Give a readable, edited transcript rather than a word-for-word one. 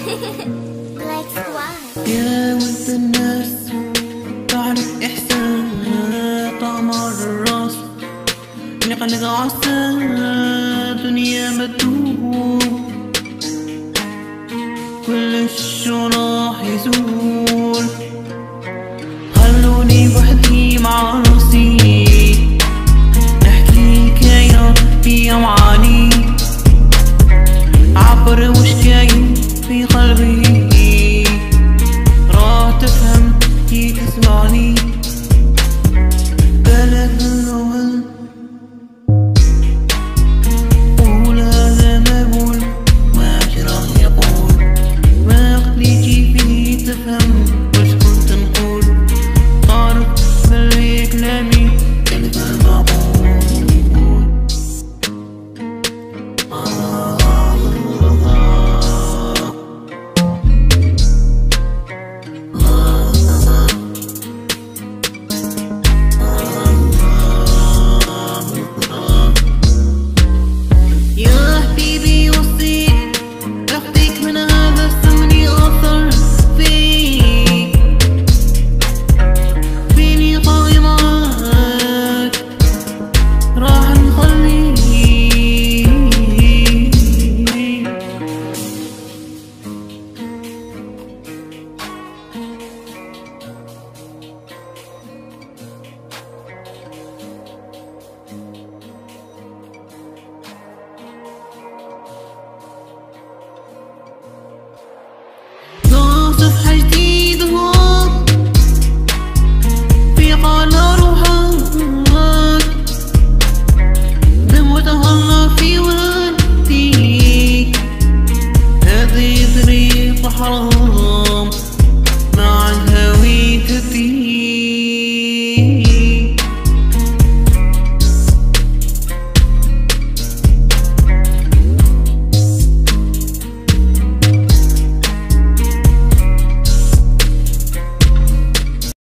يا ولد الناس تعرف إحسان طعم الراس اللي قلق عسى دنيا مدوب كل شو راح يزول خلوني بوحدي مع راسي نحكي حكاية فيها معاني عبر وش جاي